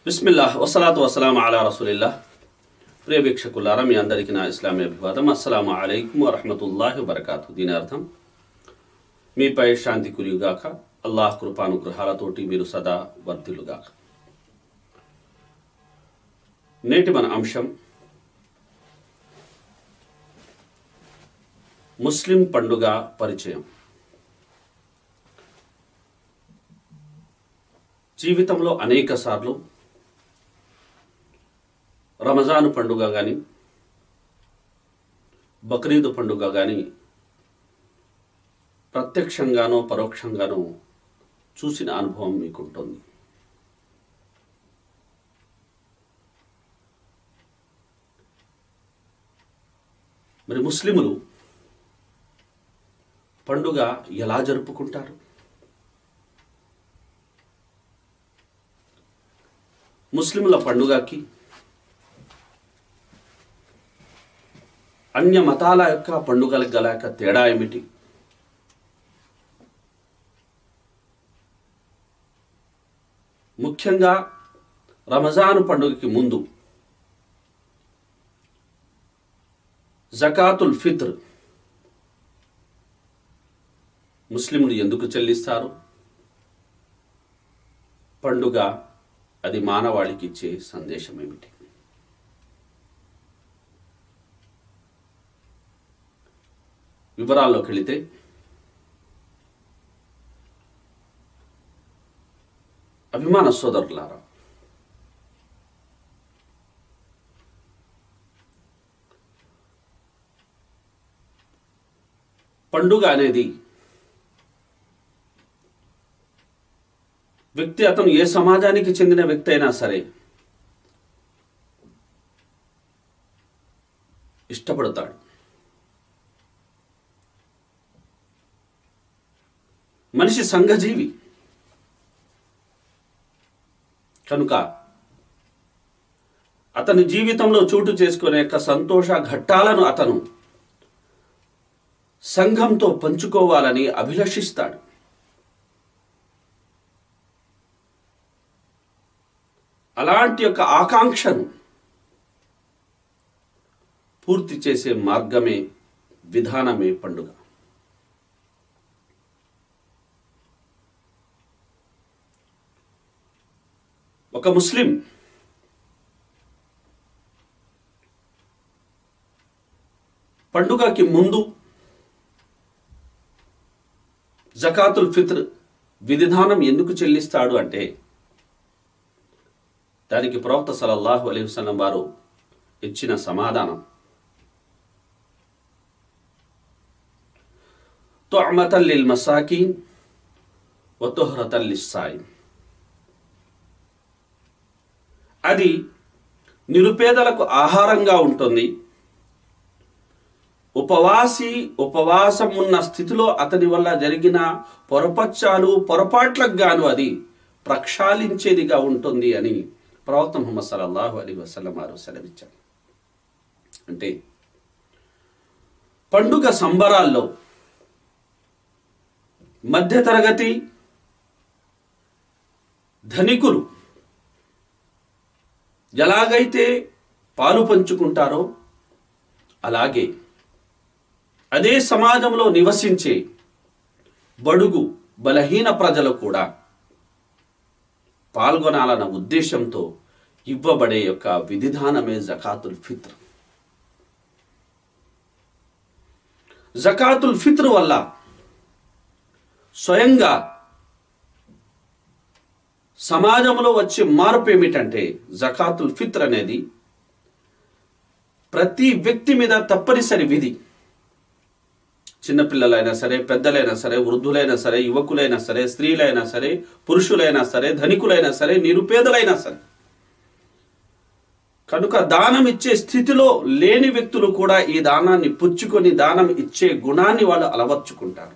బిస్మిల్లాహ్ వస్సలాతు వస్సలాము అలా రసూలిల్లాహ్. ప్రియ వీక్షకులారా, మీ అందరికీ నా ఇస్లామీ అభివాదం. అస్సలాము అలైకుం వరహ్మతుల్లాహి వబరకాతు. దీని అర్థం, మీపై శాంతి కురియుగాక, అల్లాహ్ కృపానుగ్రహాలతోటి మీరు సదా వర్ధిల్లుగాక. నేటి మన అంశం ముస్లిం పండుగ పరిచయం. జీవితంలో అనేక సార్లు రమజాను పండుగ కానీ, బక్రీద్ పండుగ కానీ ప్రత్యక్షంగానో పరోక్షంగానో చూసిన అనుభవం మీకుంటుంది. మరి ముస్లిములు పండుగ ఎలా జరుపుకుంటారు? ముస్లిముల పండుగకి అన్య మతాల యొక్క పండుగలకు గల యొక్క తేడా ఏమిటి? ముఖ్యంగా రమజాను పండుగకి ముందు జకాతుల్ ఫిత్ర్ ముస్లింలు ఎందుకు చెల్లిస్తారు? పండుగ అది మానవాళికి ఇచ్చే సందేశం ఏమిటి? వివరాల్లోకి వెళితే, అభిమాన సోదరులారా, పండుగ అనేది వ్యక్తి, అతను ఏ సమాజానికి చెందిన వ్యక్తి అయినా సరే ఇష్టపడతాడు. మనిషి సంఘజీవి కనుక అతని జీవితంలో చోటు చేసుకునే యొక్క సంతోష ఘట్టాలను అతను సంఘంతో పంచుకోవాలని అభిలషిస్తాడు. అలాంటి యొక్క ఆకాంక్షను పూర్తి చేసే మార్గమే, విధానమే పండుగ. ఒక ముస్లిం పండుగకి ముందు జకాతుల్ ఫిత్ర్ విధానం ఎందుకు చెల్లిస్తాడు అంటే, దానికి ప్రవక్త సల్లల్లాహు అలైహి వసల్లం వారు ఇచ్చిన సమాధానం, తుఅమతల్ లిల్ మసాకీన్ వ తుహ్రతల్ లిస్సాయిమ్. అది నిరుపేదలకు ఆహారంగా ఉంటుంది. ఉపవాసం ఉన్న స్థితిలో అతని వల్ల జరిగిన పొరపాట్లకు గాను అది ప్రక్షాళించేదిగా ఉంటుంది అని ప్రవక్త ముహమ్మద్ సల్లల్లాహు అలైహి వసల్లం వారు సెలవిచ్చారు. అంటే పండుగ సంబరాల్లో మధ్యతరగతి ధనికులు ఎలాగైతే పాలు పంచుకుంటారో, అలాగే అదే సమాజంలో నివసించే బడుగు బలహీన ప్రజలు కూడా పాల్గొనాలన్న ఉద్దేశంతో ఇవ్వబడే యొక్క విధానమే జకాతుల్ ఫిత్ర్. జకాతుల్ ఫిత్ర్ వల్ల స్వయంగా సమాజంలో వచ్చే మార్పు ఏమిటంటే, జకాతుల్ ఫిత్ర్ అనేది ప్రతి వ్యక్తి మీద తప్పనిసరి విధి. చిన్నపిల్లలైనా సరే, పెద్దలైనా సరే, వృద్ధులైనా సరే, యువకులైనా సరే, స్త్రీలైనా సరే, పురుషులైనా సరే, ధనికులైనా సరే, నిరుపేదలైనా సరే. కనుక దానం ఇచ్చే స్థితిలో లేని వ్యక్తులు కూడా ఈ దానాన్ని పుచ్చుకొని దానం ఇచ్చే గుణాన్ని వాళ్ళు అలవర్చుకుంటారు.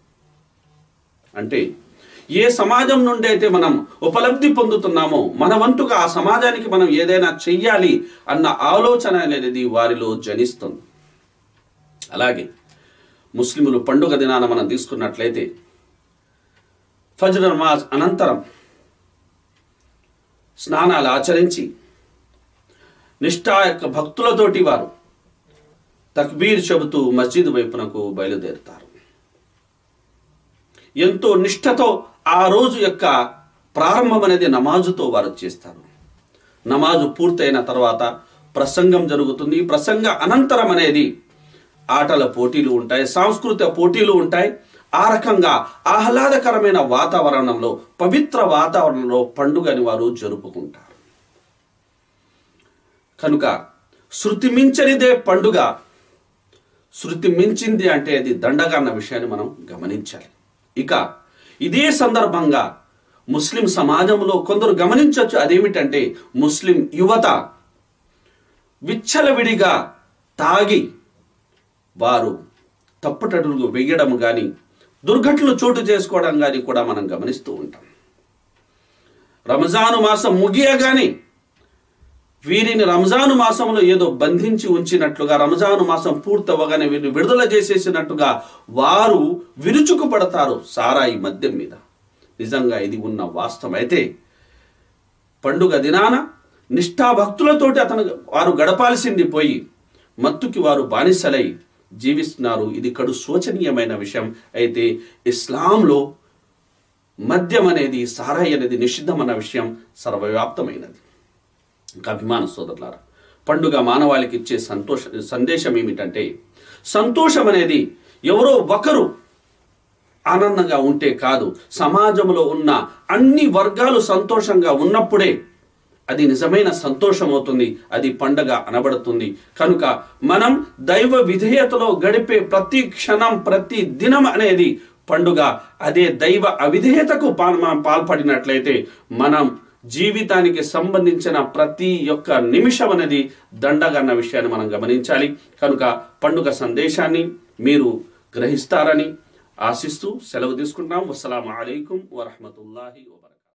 అంటే ఏ సమాజం నుండి అయితే మనం ఉపలబ్ధి పొందుతున్నామో, మన వంతుగా ఆ సమాజానికి మనం ఏదైనా చెయ్యాలి అన్న ఆలోచన అనేది వారిలో జనిస్తుంది. అలాగే ముస్లిములు పండుగ దినాన మనం తీసుకున్నట్లయితే, ఫజ్ర్ నమాజ్ అనంతరం స్నానాలు ఆచరించి నిష్ఠా యొక్క భక్తులతోటి వారు తక్బీర్ చెబుతూ మస్జిద్ వైపునకు బయలుదేరుతారు. ఎంతో నిష్ఠతో ఆ రోజు యొక్క ప్రారంభం అనేది నమాజుతో వారు చేస్తారు. నమాజు పూర్తయిన తర్వాత ప్రసంగం జరుగుతుంది. ప్రసంగ అనంతరం అనేది ఆటల పోటీలు ఉంటాయి, సాంస్కృతిక పోటీలు ఉంటాయి. ఆ రకంగా ఆహ్లాదకరమైన వాతావరణంలో, పవిత్ర వాతావరణంలో పండుగని వారు జరుపుకుంటారు. కనుక శృతి మించనిదే పండుగ. శృతి మించింది అంటే అది దండగా అన్న విషయాన్ని మనం గమనించాలి. ఇక ఇదే సందర్భంగా ముస్లిం సమాజంలో కొందరు గమనించవచ్చు. అదేమిటంటే ముస్లిం యువత విచ్చలవిడిగా తాగి వారు తప్పుటడుగు వేయడం కానీ, దుర్ఘటనలు చోటు చేసుకోవడం కానీ కూడా మనం గమనిస్తూ ఉంటాం. రంజాను మాసం ముగియగానే వీరిని రంజాను మాసంలో ఏదో బంధించి ఉంచినట్లుగా, రంజాను మాసం పూర్తవగానే వీరిని విడుదల చేసేసినట్టుగా వారు విరుచుకుపడతారు సారాయి మద్యం మీద. నిజంగా ఇది ఉన్న వాస్తవం. అయితే పండుగ దినాన నిష్ఠాభక్తులతోటి వారు గడపాల్సింది పోయి మత్తుకి వారు బానిసలై జీవిస్తున్నారు. ఇది కడు శోచనీయమైన విషయం. అయితే ఇస్లాంలో మద్యం అనేది, సారాయి అనేది నిషిద్ధమన్న విషయం సర్వవ్యాప్తమైనది. ఇంకా అభిమాన సోదరులారా, పండుగ మానవాళికి ఇచ్చే సందేశం ఏమిటంటే, సంతోషం అనేది ఎవరో ఒకరు ఆనందంగా ఉంటే కాదు, సమాజంలో ఉన్న అన్ని వర్గాలు సంతోషంగా ఉన్నప్పుడే అది నిజమైన సంతోషం అవుతుంది, అది పండగ అనబడుతుంది. కనుక మనం దైవ విధేయతలో గడిపే ప్రతి క్షణం, ప్రతి దినం అనేది పండుగ. అదే దైవ అవిధేయతకు మనం పాల్పడినట్లయితే మనం జీవితానికి సంబంధించిన ప్రతి ఒక్క నిమిషం అనేది దండగన్న విషయాన్ని మనం గమనించాలి. కనుక పండుగ సందేశాన్ని మీరు గ్రహిస్తారని ఆశిస్తూ సెలవు తీసుకుంటాం. అస్సలాము అలైకుం వరహ్మతుల్లాహి వబరకాతుహు.